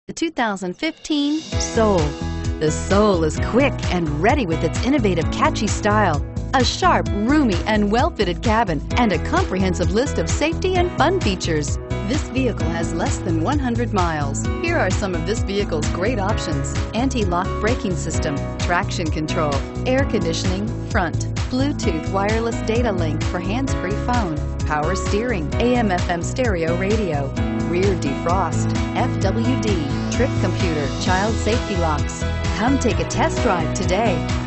The 2015 Soul. The Soul is quick and ready with its innovative, catchy style, a sharp, roomy, and well-fitted cabin, and a comprehensive list of safety and fun features. This vehicle has less than 100 miles. Here are some of this vehicle's great options: anti-lock braking system, traction control, air conditioning, front, Bluetooth wireless data link for hands-free phone, power steering, AM/FM stereo radio, rear defrost, FWD, trip computer, child safety locks. Come take a test drive today.